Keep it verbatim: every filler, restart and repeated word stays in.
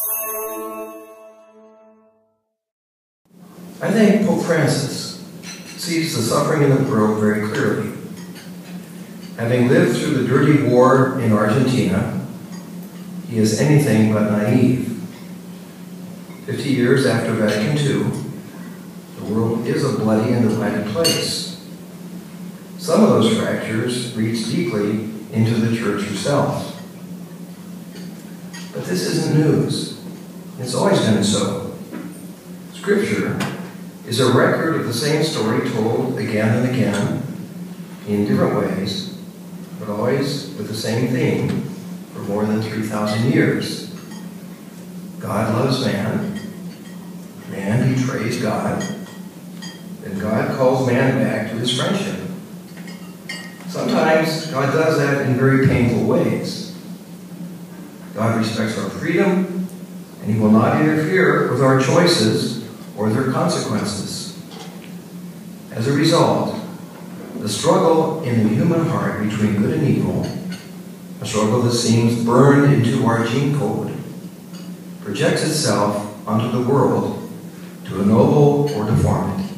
I think Pope Francis sees the suffering in the world very clearly. Having lived through the dirty war in Argentina, he is anything but naive. Fifty years after Vatican Two, the world is a bloody and divided place. Some of those fractures reach deeply into the Church herself. But this isn't news. It's always been so. Scripture is a record of the same story told again and again in different ways, but always with the same theme for more than three thousand years. God loves man. Man betrays God. Then God calls man back to his friendship. Sometimes God does that in very painful ways. God respects our freedom, and he will not interfere with our choices or their consequences. As a result, the struggle in the human heart between good and evil, a struggle that seems burned into our gene code, projects itself onto the world to ennoble or deform it.